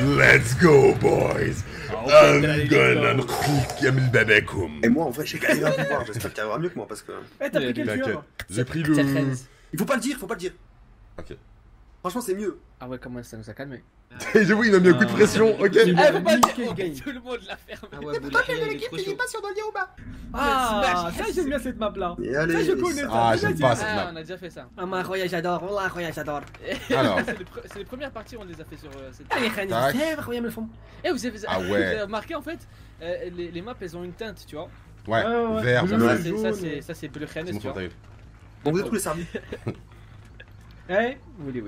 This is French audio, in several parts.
Let's go, boys. I'm gonna نخليك من باباكم. Et moi, en vrai, j'ai galéré à vous voir. J'espère qu'il y aura mieux que moi parce que. Eh, t'as pris quel tueur? J'ai pris le. Il faut pas le dire, faut pas le dire. Ok. Franchement, c'est mieux. Ah ouais, comment ça nous a calmé. J'avoue, il m'a mis un coup de pression, ok. Eh, faut pas le dire, Quel game. tout le monde l'a fermé. Ah ouais, Boulaye, il est trop chaud. Ah, ça j'aime bien cette map là. Et Ça allez. je connais ça. Ah, j'aime pas cette Ah, map. on a déjà fait ça. Ah, ma roya j'adore, wallah roya j'adore. Alors. C'est les premières parties on les a fait sur cette. Allez, Khani, Tac. c'est vrai, me le fond. Eh, vous avez Ah ouais. vous avez remarqué en fait, les maps elles ont une teinte, tu vois. Ouais, Ouais. vert, Bleu, bleu. Ça, jaune. ça c'est bleu C'est Khanes, mon tu vois. fauteuil. Bon, vous êtes tous les servis. Eh, Oui.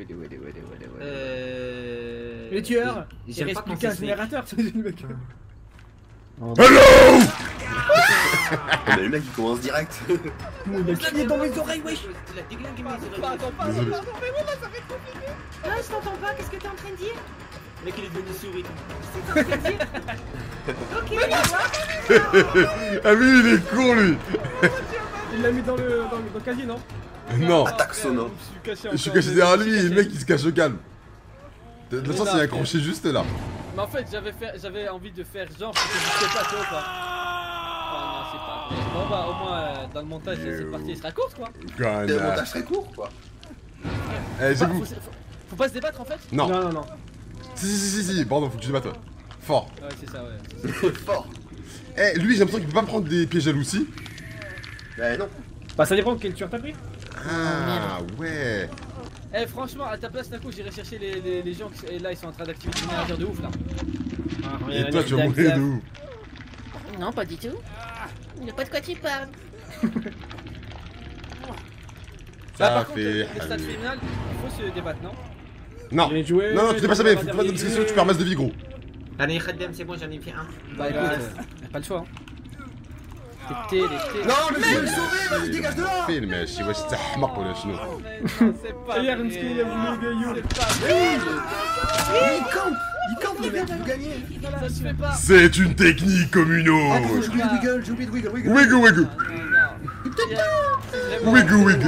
les tueurs, il J'aime reste pas plus quand qu'un c'est Snake. générateur, c'est le mec. Hello! Mais le mec, il commence direct. Il a crié dans mes oreilles, wesh. Il a déglingué mes Pardon, oreilles. pardon, Désolé. pardon, mais voilà, ça fait trop plaisir. Ah, je t'entends pas, qu'est-ce que t'es en train de dire? Le mec, il est devenu souris. C'est en train de dire? Ok, Ah oui, il est con lui. Il l'a mis dans le casier, non? Non, Attaque sonore. je suis caché derrière lui et le mec il se cache au calme. De toute façon, il y a un crochet juste là. Mais en fait, j'avais envie de faire genre que je sais pas, tu vois quoi. Oh non, c'est pas vrai. Bon bah, au moins dans le montage, cette partie elle sera courte quoi. Le Gana. montage très court, quoi. Eh, j'avoue. Faut pas se débattre en fait. Non. Non. Si, pardon, faut que tu te battes, toi. Fort. Ouais, c'est ça, ouais. Fort. Eh, lui, j'ai l'impression qu'il peut pas prendre des pièges à Lucy. Mais non. Bah, ça dépend quel tueur t'as pris. Ah, ouais. Eh, franchement, à ta place, d'un coup, j'irai chercher les gens qui là, ils sont en train d'activer une générateur de ouf là. Et toi, tu vas mourir de où? non, pas du tout. Il n'y a pas de quoi tu parles. Bah, Ça par contre, fait. les stats finales, il faut se débattre, non? Non. Bien joué. Non, tu t'es pas jamais, faut pas de discussion, tu perds masse de vie, gros. Allez, Khaddam, c'est bon, j'en ai fait un. Bah, écoute, y'a pas le choix. Hein. T'es Non, mais je vais le sauver, vas-y, dégage de là. فين ماشي واش تحمق ولا شنو؟ C'est pas Hier, vrai. Msky, il a voulu gaillou. C'est pas vrai. Il campe, le mec, vous gagnez. Ça se fait pas. C'est une technique communo. J'ai oublié de wiggle, j'ai oublié de wiggle. Wiggle wiggle. Wiggle wiggle.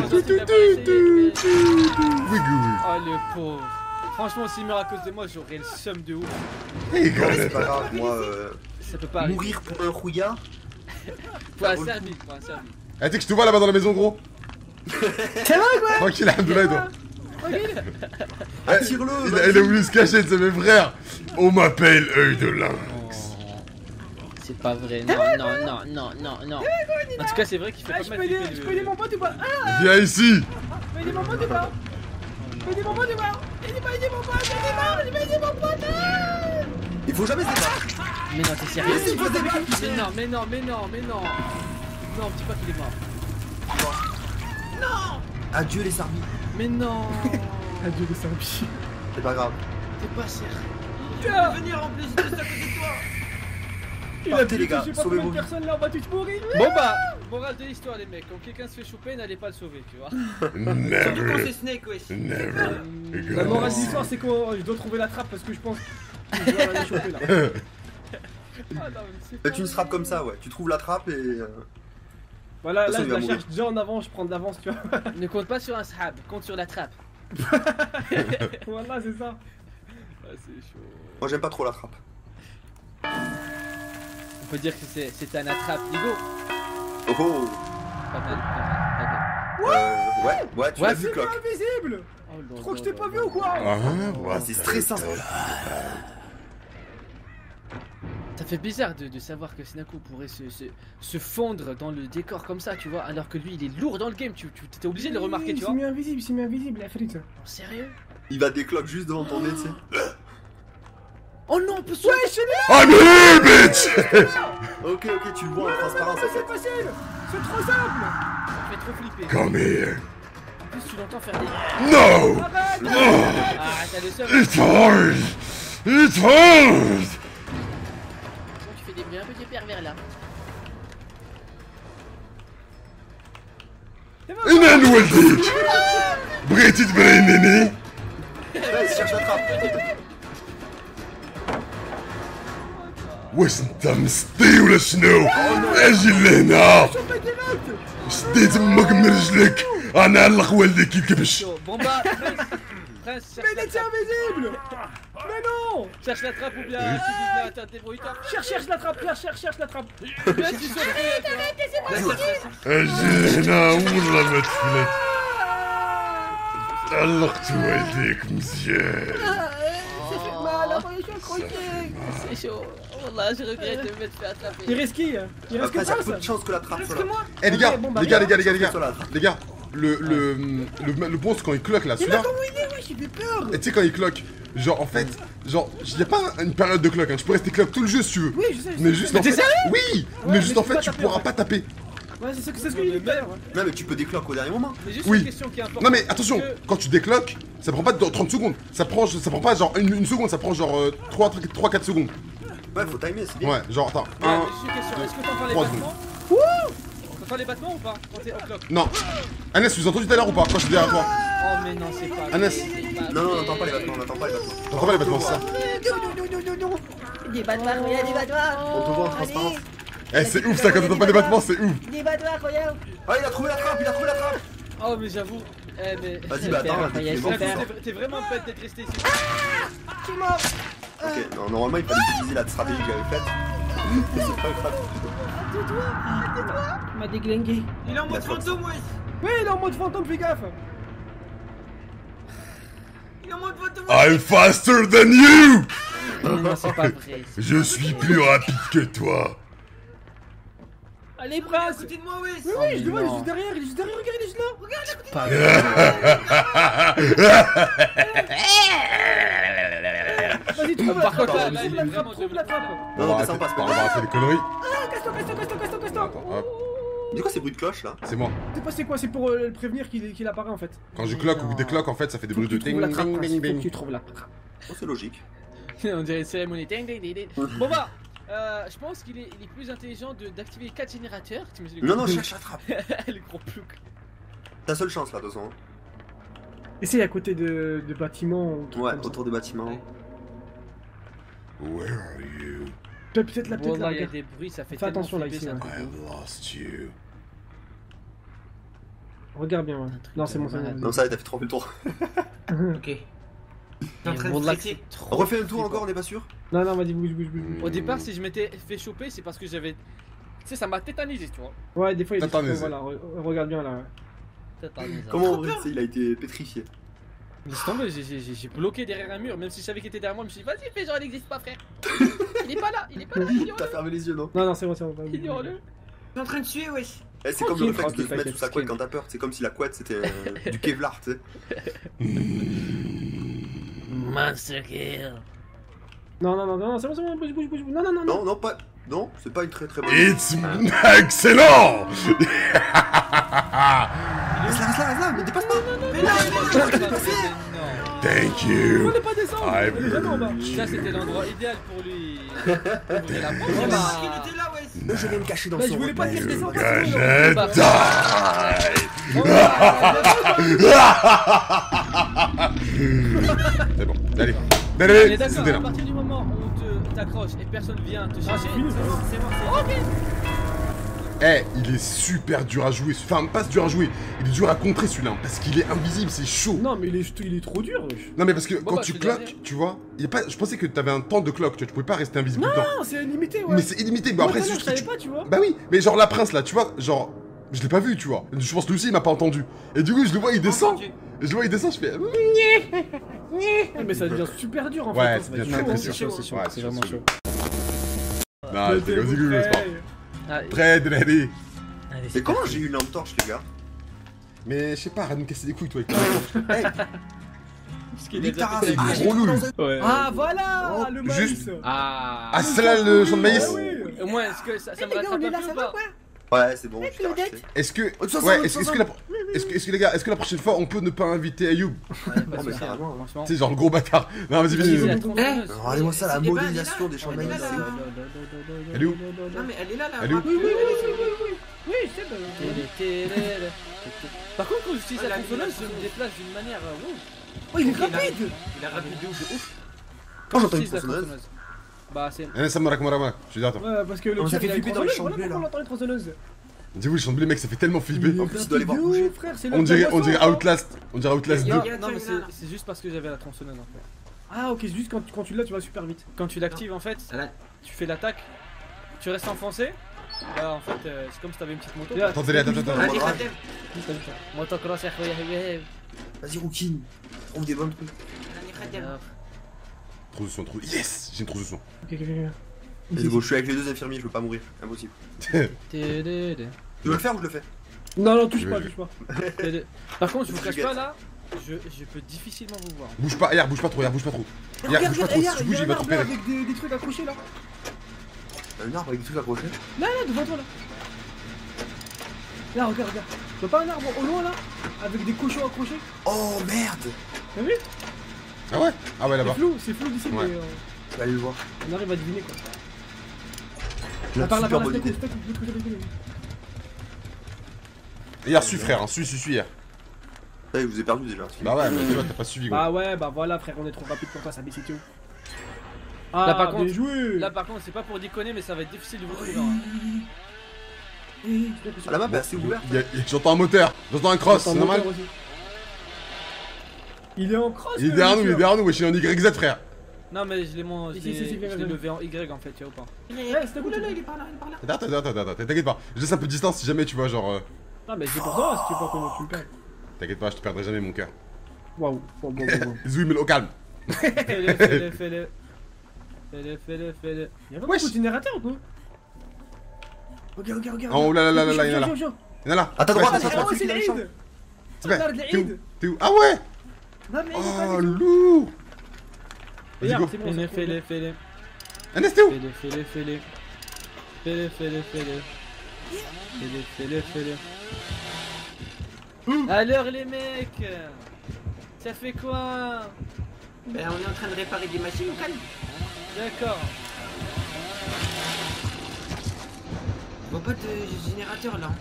Wiggle. Oh le pauvre. Franchement, s'il meurt à cause de moi, j'aurais le seum de ouf. Hey, Non, mais c'est pas grave, moi, Ça peut pas arriver. mourir pour un rouillard. Pour un servi, pour un servi. Eh, tu sais que je te vois là-bas dans la maison, gros. C'est vrai, quoi. Tranquille, Alhamdoulilah, et toi. Attire-le. Il a voulu se cacher de mes frères. On m'appelle œil de lynx. C'est pas vrai, non. En tout cas, c'est vrai qu'il fait Ah, pas je mal peux aider flipper mon pote ou pas? Ah, Viens ici. je peux aider mon pote ou pas? Je peux aider mon pote ou pas? Aidez mon pote, Il faut jamais se débattre. Mais non, t'es sérieux? Mais si, il faut se débattre. Mais non. Non, dis pas qu'il est mort. Adieu les servis. Mais non. Adieu les servis. C'est pas grave. T'es pas sérieux. Tu peux venir en plus, juste à côté de toi. Il a Partez, les gars, je sais pas sauvez combien vos de vies. personnes là, on va tous mourir. Bon bah, morale de l'histoire les mecs, quand quelqu'un se fait choper, n'allez pas le sauver, tu vois. Surtout quand Never. c'est Snake, wesh. Never. La morale de l'histoire, c'est que je dois trouver la trappe parce que je pense que je dois aller choper là. Ah non, mais c'est Bah, pas tu une frappe comme ça, ouais. Tu trouves la trappe et. Voilà, De là toute je façon, il la va cherche déjà en avance, je prends de l'avance, tu vois. Ne compte pas sur un sahab, compte sur la trappe. Voilà, c'est ça. Ah, c'est chaud. Moi, j'aime pas trop la trappe. On peut dire que c'était un attrape, Digo. Oh oh. Pas mal. Ouais, tu l'as vu, C'est Clock. pas invisible. Oh, non, Trop que je t'ai non, pas non, vu non. ou quoi? Ah, C'est stressant. Ça fait bizarre de savoir que Snako pourrait se fondre dans le décor comme ça, tu vois, alors que lui il est lourd dans le game, tu t'es obligé de le remarquer, tu vois. Il s'est mis invisible, la frite. Sérieux? Il va décloque juste devant ton nez, tu sais. Oh non, on peut sauver. I'm here, bitch. Ok, tu le vois en transparence en C'est fait. facile. C'est trop simple. Ça fait trop flipper. Come here. En plus, tu l'entends faire des. No. Ah, t'as le seum. It's hard. It's hard. Bon, tu fais des bruits un peu pervers là. انا نولديك بغيتي تبرينيني Là, il cherche la trappe. واش انت مسطي ولا شنو اجي لهنا شديت امك من رجلك انا علق والديك الكبش Bon bah, Prince, Mais il était invisible. Mais non. Cherche la trappe ou bien tu dis là, t'as débrouille-toi. Cherche la trappe, cherche la trappe. Bien, tu sauves. أجينا والله ما تفلت. علقت والديك مزيان. Ça fait mal, la voyage croqué. C'est chaud. Wallah, je regrette de m'être fait attraper. Il reste qui? Il reste que Après, il y a ça. peu de chance que la trappe soit là. Eh les gars, Ok, bon, bah, les gars, regarde. les gars, le boss quand il cloque là, Mais celui-là, comment il est, wesh, il fait peur. et tu sais quand il cloque, genre en fait, genre, y a pas une période de cloque, hein, tu peux rester cloque tout le jeu si tu veux. Oui, je sais. Mais juste en fait, oui, mais juste mais en tu fait peux tu pas pourras taper, pas taper. Ouais, c'est ce que il dit tout à l'heure. Non, mais tu peux décloquer au dernier moment. C'est juste Oui. une question qui est importante. Non mais attention, quand tu décloques, ça prend pas 30 secondes, ça prend pas genre une seconde, ça prend genre 3-4 secondes. Ouais, faut timer, c'est bien. Ouais, genre attends, Ouais, un, mais juste une question. Est-ce que t'entends les 3 battements? T'entends les battements ou pas quand t'es en clock? non. Agnès, tu les as entendus tout à l'heure ou pas quand je suis derrière toi? Oh, mais non, c'est pas. Agnès, Non, non, on n'entend pas les battements, on n'entend pas les battements. t'entends pas les battements, c'est ça? Des battoirs, regarde des battoirs. On te voit en transparence. Eh, c'est ouf ça, quand t'entends pas les battements, c'est ouf. Des battoirs, regarde. Ah, il a trouvé la trappe, il a trouvé la trappe. Oh, mais j'avoue. Eh, mais. Vas-y, bah attends, là, Raphaël, t'es bon. super. T'es vraiment bête d'être resté ici. Ok, non, normalement, il fallait utiliser la stratégie que j'avais faite. Mais c'est pas grave. Il m'a déglingué. Il est en mode fantôme, wesh. Oui, il est en mode fantôme, fais gaffe. Il est en mode fantôme. I'm faster than you. Non, c'est pas vrai. Je suis plus rapide que toi. Allez, Il est à Prince. côté de moi, wesh. Oui, oui, je le vois, il est juste derrière, regarde, il est juste là. Pas Vas-y, trouve la Par trappe, contre, là, trouve il est la vraiment trappe, trouve la trappe. Non, On non, va descends pas, c'est pas arrêter grave. les conneries. Casse-toi. Attends, hop, Du coup, c'est bruit de cloche là. c'est moi. C'est pas c'est quoi, c'est pour le prévenir qu'il apparaît en fait. Quand je cloque ou décloque, en fait, ça fait des bruits de Tu trouves ting la trappe, bing Prince, bing faut que bing. tu trouves la trappe. Oh, c'est logique. On dirait une cérémonie. Ding, ding, ding, ding. Bon, bah. Je pense qu'il est plus intelligent d'activer 4 générateurs. Tu me dis le Non, gros non, cherche la trappe. le gros plouc. Ta seule chance là, de toute façon. Essaye à côté de bâtiments. ou trucs Ouais, comme ça. autour des bâtiments. Where are you? Peut-être là, Wallah, il y a regarde. des bruits, ça fait Fais tellement attention, là, flipper, ici, c'est un ouais. truc de I ouf. lost you. Regarde bien, ouais. Un truc Non, de c'est bon, ça. malade. Non, ça, t'as fait trop le tour. Ok. T'es en train de Wallah, stresser. c'est trop Refais un tour flippant. encore, on est pas sûr. Non, vas-y, bouge. Au départ, si je m'étais fait choper, c'est parce que j'avais. Tu sais, ça m'a tétanisé, tu vois. Ouais, des fois, il y a des Attends, trucs, mais voilà, regarde bien là. Comment en vrai, tu sais, il a été pétrifié. Laisse tomber, j'ai bloqué derrière un mur, même si je savais qu'il était derrière moi, je me suis dit, vas-y, fais genre, il n'existe pas, frère. Il est pas là, T'as ignore-le. fermé les yeux, non? Non, c'est bon, vas-y. Ignore-le. T'es en train de tuer, wesh. Eh, c'est comme le Tranquille, réflexe de se mettre tranquille, sous sa couette quand t'as peur. C'est comme si la couette c'était du Kevlar, tu sais. Monster Kill. Non, c'est bon, bouge. Non. Non, non, pas. Non, c'est pas une très très bonne. It's excellent. Reste là, mais dépasse pas. Mais non, Thank you. On n'est pas descendu, on est jamais en bas. Ça, c'était l'endroit idéal pour lui. Ouvrir la porte. il Bah, était là, wesh. Moi, je vais me cacher dans Bah, son je voulais pas repère. dire descends, Gonna parce que- die. C'est bon, allez. On est Allez, d'accord, c'était à là. partir du moment où on t'accroche et personne vient te chercher, fini, c'est bon, c'est bon. Eh, il est super dur à jouer. Enfin, pas dur à jouer, il est dur à contrer celui-là. Parce qu'il est invisible, c'est chaud. Non, mais il est trop dur, wesh. Non, mais parce que Bon, quand bah, tu c'est cloques, dernier. tu vois, il y a pas... je pensais que t'avais un temps de cloque, tu pouvais pas rester invisible tout le temps. Non, c'est limité, ouais. Mais c'est illimité, mais Moi, après tout à c'est l'heure, juste je que savais pas, tu vois. Bah oui, mais genre la prince là, tu vois, genre, je l'ai pas vu, tu vois. Je pense que lui aussi il m'a pas entendu. Et du coup, je le vois, il descend. Entendu. Je le vois, il descend, je fais. Mais ça devient super dur en fait. Ouais, hein, c'est ça va bien être très, chaud, très hein. sûr. chaud. Ouais, C'est vraiment chaud. Non, je déconne, c'est cool, c'est pas. Ah, Très ready. Allez, Mais comment j'ai eu une lampe torche, les gars? Mais je sais pas, arrête de me casser les couilles, toi. Hey, parce qu'il nique est ta race. C'est Ah, gros loulou. Ouais. Ah, voilà Oh, le maïs. juste- Ah. Ah, c'est là le champ de maïs. Ah oui. Au moins, est-ce que ça me les gars, rattrape on est un là, peu ça ou va pas? quoi? Ouais, c'est bon, je t'ai Claudette. racheté. Est-ce que. Oh, ça, Ouais, ça, est-ce ça, que la. Est-ce que les gars, est-ce que la prochaine fois on peut ne pas inviter Ayoub? Oh, mais carrément. Franchement. Tu sais, genre le gros bâtard. Non, vas-y, Vas-y, vas-y. la tronçonneuse. Regardez-moi ça, la Eh ben, elle est là. modélisation des champs de Elle est maïs. là, c'est là. ouf. Elle est où? Non, mais elle est là, là. Elle est où? Oui, je sais. bah, Par contre, quand j'utilise Ah, la la tronçonneuse, lumière. je me déplace d'une manière. Wow. Oh, il est Ok, là. rapide. Il a rapide de ouf. Quand j'entends une J'utilise la tronçonneuse, tronçonneuse. Bah, c'est. Eh, ça me raconte, je dis attends. Ouais, parce que le On tir, s'est fait il a flipper une dans les tronçonneuse, champs bleus, voilà là. pourquoi on entend les tronçonneuses. Dis-vous, le champ de blé, mec, ça fait tellement flipper. Il est plus, tu dois les voir rapide de bouger. ouf, frère, c'est On dirait le Outlast. On dirait Outlast 2. Non, Il y a non, mais China, là. c'est juste parce que j'avais la tronçonneuse en fait. Ah, ok, c'est juste quand tu l'as, tu vas super vite. Quand tu l'actives en fait, Là. tu fais l'attaque, tu restes enfoncé. Bah en fait c'est comme si t'avais une petite moto. Là, Attendez, attends. Allez, Khatem. Motocross ya khoya habibi. Vas-y, Rookin. Trouve des bons trucs. Allez, Khatem. Trop de soin, trop. Yes! J'ai une trop de soin. Ok. Let's go, je suis avec les deux infirmiers, je veux pas mourir. Impossible. Tu veux le faire ou je le fais? Non, touche pas. Par contre je vous Je cache guette. pas là, je peux difficilement vous voir. Bouge pas, regarde, bouge pas trop, regarde, bouge pas trop. Regarde, bouge pas trop, si tu bouges, il va te repérer. avec des trucs accrochés là. Un arbre avec des trucs accrochés. Là, devant toi là. Là, regarde. Tu vois pas un arbre au loin là? Avec des cochons accrochés? Oh merde! T'as vu? Ah ouais? Ah ouais, là-bas. C'est flou d'ici, Ouais. mais Je vais aller le voir. on arrive à deviner quoi. J'ai À part super bonne idée. Hier, suis frère, hein, suis hier. Ça, je vous ai perdu déjà. Bah ouais, mais tu vois, t'as pas suivi gros. Bah ouais, bah voilà frère, on est trop rapide pour toi, ça baisse tout. Ah, Là, par contre- bien joué. Là par contre c'est pas pour déconner mais ça va être difficile de vous trouver. Hein. Ah, la map est assez ouverte. J'entends un moteur, j'entends un cross, c'est normal. Il est en cross. Il est derrière nous, wesh, il est en YZ frère. Non mais je l'ai Si, levé en Y en fait, tu vois ou pas. C'était cool. Oulala, il est par là, il est par là. Attends, t'inquiète pas. Je laisse un peu de distance si jamais tu vois, genre. Ah, mais c'est pour toi, si tu veux pas comment tu le perds. T'inquiète pas, je te perdrai jamais mon cœur. Waouh. Zoui, mais au calme. Fais-le. Y'a pas Wesh. beaucoup de générateurs ou quoi? Regarde. Oh là, il y en a là. Il y en a là. À ta droite, Ouais, à ta droite. Oh, c'est l'Aïd. c'est vrai. Regarde T'es où? l'Aïd. T'es où? Ah ouais! Non, mais Oh, lourd! Vas-y, go. Regarde, c'est bon. ça Fais-le. Ernest, t'es où? Fais-le. Alors les mecs, ça fait quoi? Ben, on est en train de réparer des machines, au calme. D'accord. Je vois pas de générateur là.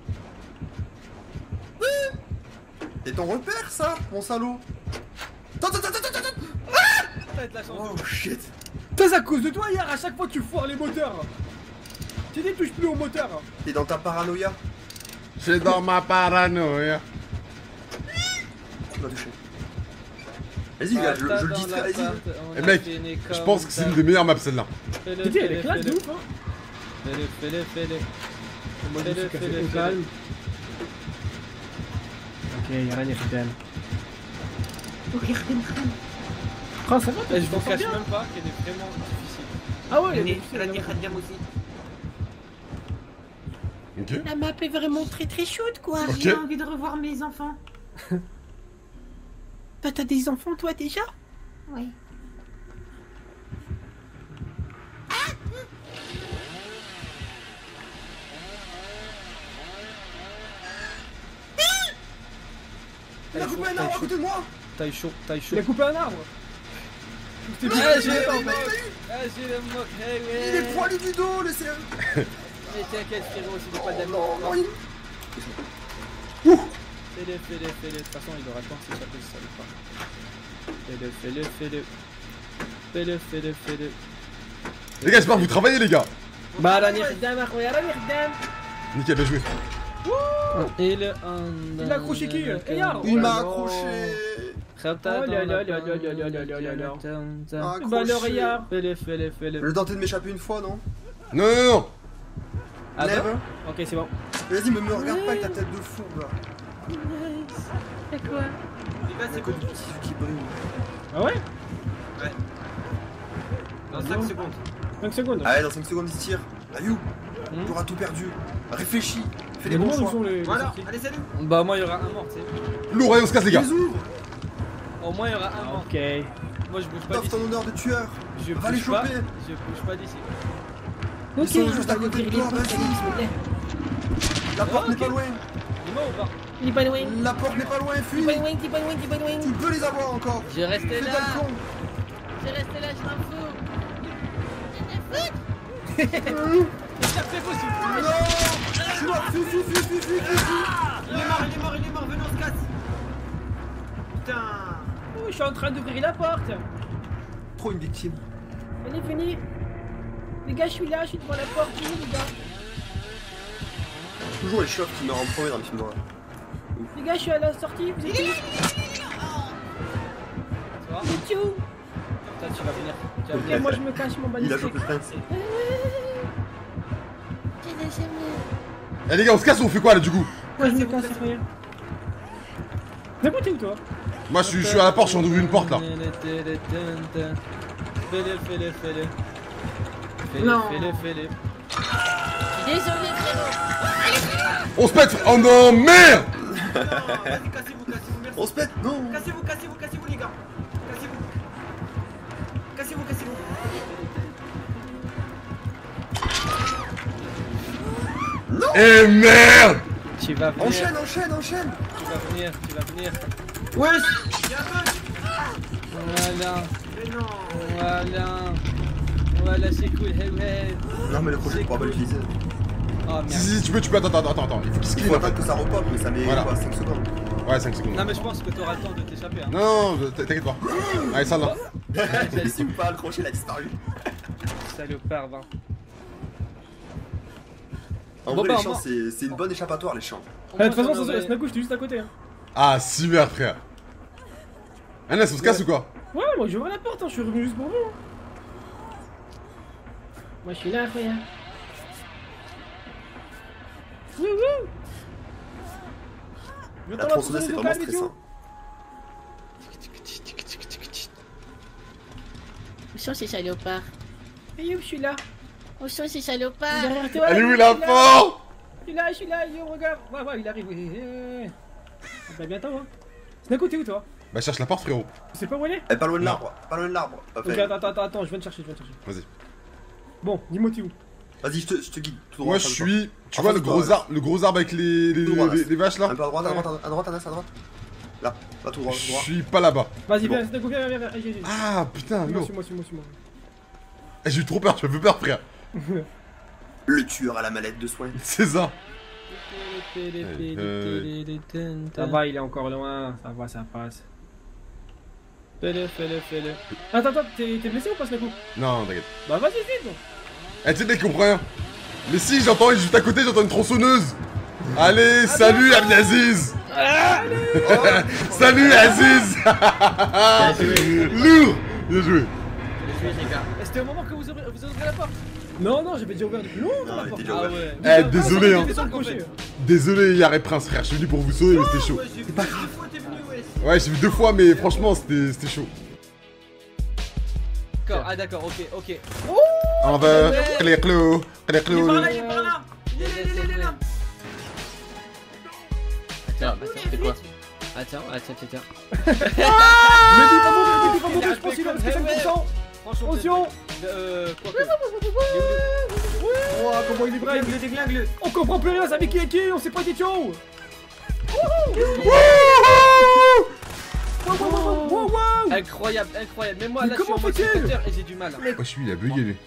C'est ton repère, ça, mon salaud. Attends. T'as de la chance. Oh shit. C'est à cause de toi hier, à chaque fois tu foires les moteurs. Tu dis touche plus au moteur. T'es dans ta paranoïa. C'est dans ma paranoïa. Tu m'as touché. Vas-y, gars, je le distrais, vas-y. Eh mec, je pense que c'est une des meilleures maps celle-là. Tu dis, elle est classe de ouf, hein. Fais-le. Au calme. Ok, y'a rien, Khatem. Ok, Khatem. Ah, ça va, Et je tu vous t'en sors cache bien. même pas qu'elle est vraiment difficile. Ah ouais, Elle a dit Khatem aussi. Ok. La map est vraiment très chaude quoi. Ok. J'ai envie de revoir mes enfants. Bah t'as des enfants toi déjà? Oui. Il a coupé un arbre à côté de moi. Taille chaud. Il a coupé un arbre. J'ai le moque, Il est poilu du dos, le CM. Mais t'inquiète frérot, c'est pas d'amis. Non, il... Fais-le. De toute façon, il aura le temps de s'échapper si ça veut pas. Fais-le. Les gars, j'espère que vous travaillez, les gars. Bah, rani Khatem, akhoya, rani Khatem. Nickel, bien joué. Il Il a accroché qui? Regarde. Il m'a accroché. Oh là là. Bah, le regarde. Fais-le. Je tentais de m'échapper une fois, non? Non. Ah Lève. bon? Ok, c'est bon. Vas-y, me regarde pas avec ta tête de fourbe, là. C'est quoi? Les gars, c'est Que bon. du petit qui brille. Ah ouais? Dans 5 secondes. 5 secondes. Allez, dans 5 secondes, il se tire. Ayou, tu auras tout perdu. Réfléchis. Fais les bons choix. Voilà, allez, salut. Bah, au moins, il y aura un mort, tu sais. Lourd, allez, on se casse, les gars. Les ouvre. Au moins, il y aura un mort. Ok. Moi, je bouge pas T'offres d'ici. ton honneur de tueur. Je Va les bouge pas. choper. Je bouge pas d'ici. Ils sont juste à côté de toi, vas-y. La porte n'est pas loin. Il est mort ou pas? Il est pas loin. La porte n'est pas loin, fuis. T'es pas loin. Tu peux les avoir encore. Je vais rester Fais là. pas le con. Je reste là, je m'en fous. Non. Je suis mort. Fuis. Il est mort, venez, on se casse. Putain. Oh, je suis en train d'ouvrir la porte. Trop une victime. Venez. Les gars, je suis là, je suis devant la porte. Venez, les gars. Toujours les chauves qui meurent en premier dans les films d'horreur. Les gars, je suis à la sortie. Vous êtes où? Ça va? Vous êtes où? Toi, tu vas venir. Tu vas Et venir. moi je me cache mon Il a balistique. chopé le prince. Eh les gars, on se casse ou on fait quoi là du coup? Moi je me cache, c'est rien. D'un coup, t'es où toi? Moi je suis à la porte, je suis en train d'ouvrir une porte là. Fais-le. Non. Fais-le. Désolé, frérot. On se pète. Oh non, merde. Non, vas-y, cassez-vous, merci. On se pète, non. Cassez-vous, les gars. Cassez-vous. Eh merde. Tu vas venir. Enchaîne. Tu vas venir. Wesh. Y'a un bug. Voilà. Mais non. Voilà, c'est cool. Hey, ouais. Non, mais le projet, je pourrais pas l'utiliser. Oh merde. Si, tu peux, attends. Il faut qu'il se Il clean faut en fait. attendre que ça repop, mais ça met Voilà. quoi, 5 secondes. Ouais, 5 secondes. Non, mais je pense que t'auras le temps de t'échapper. Hein. Non, t'inquiète pas. Allez, ça là. Il s'est pas accroché, il a disparu. Salopard, va. En Bon, vrai, bah, les champs, moi- c'est une bonne échappatoire, les champs. De toute façon, Snaku, j'étais juste à côté. Hein. Ah, super frère. Anas, on se casse ou quoi? Ouais, moi j'ouvre la porte, hein. Je suis revenu juste pour vous. Hein. Moi je suis là, frère. Wouhou. La tronçonneuse, c'est vraiment stressant. Où sont ces salopards? Et où je suis là? Où sont ces salopards? Derrière toi. Elle est où je la suis là. porte? Je suis là, yo, regarde. Ouais, il arrive. Bah bientôt, hein. Snaku, t'es où toi? Bah, cherche la porte, frérot. Tu sais pas où elle est? Elle est pas loin de Non. l'arbre. Pas loin de l'arbre. Ok, Enfin, attends, je viens te chercher. Vas-y. Bon, dis-moi t'es où? vas-y, je te guide. Tout droit, Moi, pas je le suis. Tu Ah, vois faut le toi, gros ouais. arbre, avec les Tout droit, là. vaches temps. là? Un peu à droite, Anas, à droite. Là, tout droit, Je tout droit. suis pas là-bas. Vas-y, Bon. viens, Snaku, viens. J'ai. Ah putain, non. Suis-moi. Eh, j'ai eu trop peur, tu m'as fait peur, frère. Le tueur à la mallette de soins. C'est ça. Ça va, il est encore loin. Ça va, ça passe. Fais-le. Attends, t'es blessé ou pas, Snaku? Non, t'inquiète. Bah vas-y, vite. Eh, tu sais, il comprend rien. Mais si, j'entends, juste à côté, j'entends une tronçonneuse. Allez, salut Abdelaziz. Salut Aziz. Lourd. Bien joué. C'était au moment que vous ouvrez la porte. Non, j'avais déjà ouvert depuis longtemps Non, la elle porte. était déjà ouverte. Eh, désolé, hein. J'étais sur le cocher. Désolé, Yaré Prince, frère. Je suis venu pour vous sauver, mais c'était chaud. Ouais, j'ai vu 2 fois t'es venu, wesh. Ouais, j'ai vu 2 fois, mais franchement, c'était chaud. D'accord, ok. On va. Clé-clo. Il est par là. Il est là. Attends, c'est quoi? Attends. Mais dis pas monter, je pense qu'il a 5%. Franchement, Attention. quoi Oh, comment il est brave. Déglingue-le. On comprend plus rien, ça avec qui est qui, on sait pas des choses. Wow. Incroyable. Mais moi Mais là, je suis comment en mode fait-il spectateur et j'ai du mal. Ouais, je suis, il a bugué lui.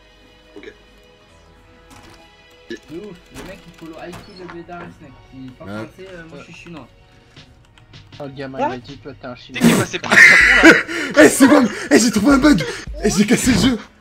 De ouf, le mec il follow IQ le Bédard Snack. Il parle Ouais. français, moi je suis chinois. Oh, le gamin il m'a dit toi t'es un chinois. T'es qui est passé par le Japon là? Eh, c'est bon. Eh, j'ai trouvé un bug. Eh, j'ai cassé le jeu.